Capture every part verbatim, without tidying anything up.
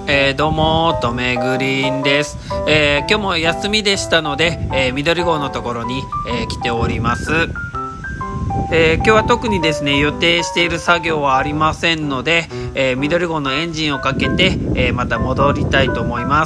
えー、どうもとめぐりんです。えー、今日も休みでしたので、えー、緑号のところに、えー、来ております。えー、今日は特にですね予定している作業はありませんので、えー、緑号のエンジンをかけて、えー、また戻りたいと思います。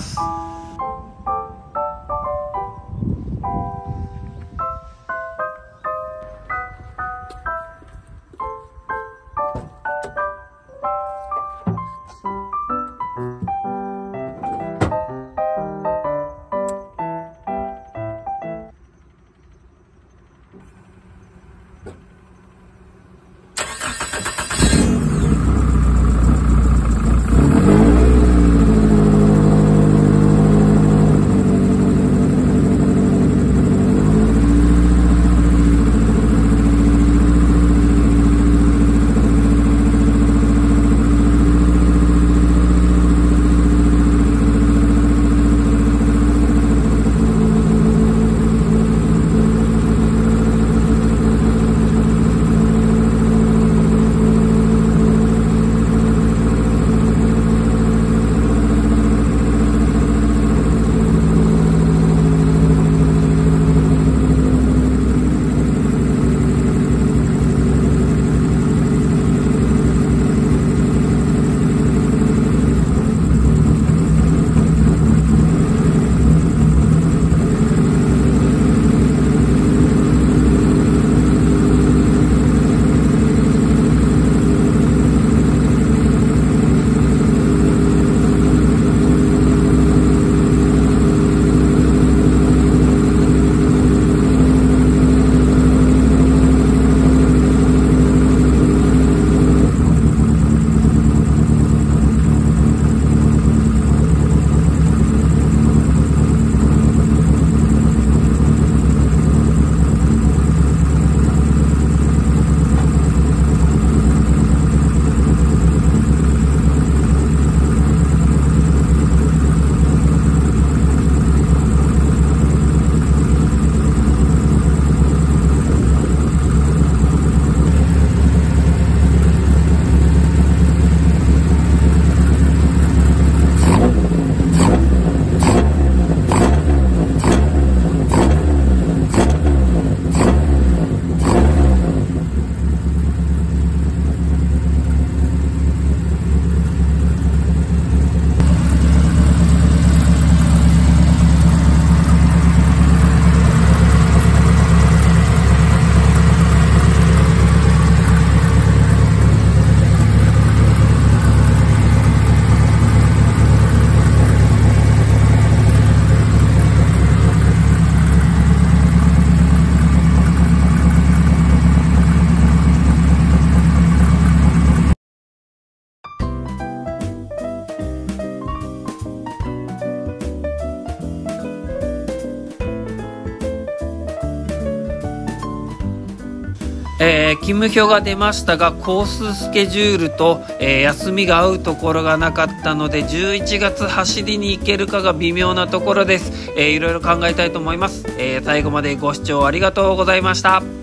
えー、勤務表が出ましたがコーススケジュールと、えー、休みが合うところがなかったのでじゅういちがつ走りに行けるかが微妙なところです。えー、いろいろ考えたいと思います。えー、最後までご視聴ありがとうございました。